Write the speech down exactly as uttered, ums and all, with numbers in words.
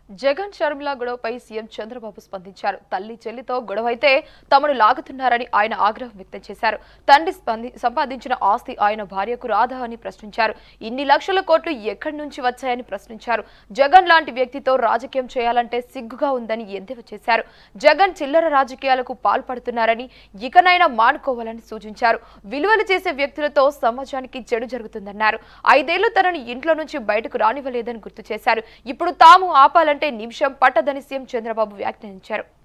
జగన్ షర్మిల గొడవపై సీఎం చంద్రబాబు స్పందించారు. తల్లి చెల్లితో గొడవైతే తమను లాగుతున్నారని ఆయన ఆగ్రహం వ్యక్తం చేశారు. తండ్రి సంపాదించిన ఆస్తి ఆయన భార్యకు రాదా అని ప్రశ్నించారు. ఇన్ని లక్షల కోట్లు ఎక్కడి నుంచి వచ్చాయని ప్రశ్నించారు. జగన్ లాంటి వ్యక్తితో రాజకీయం చేయాలంటే సిగ్గుగా ఉందని ఎద్దేవా చేశారు. జగన్ చిల్లర రాజకీయాలకు పాల్పడుతున్నారని ఇకనైనా మానుకోవాలని సూచించారు. విలువలు చేసే వ్యక్తులతో సమాజానికి చెడు జరుగుతుందన్నారు. ఐదేళ్లు తనను ఇంట్లో నుంచి బయటకు రానివ్వలేదని గుర్తు చేశారు. ఇప్పుడు తాము ఆపాలంటే నిమిషం పట్టదని సీఎం చంద్రబాబు వ్యాఖ్యానించారు.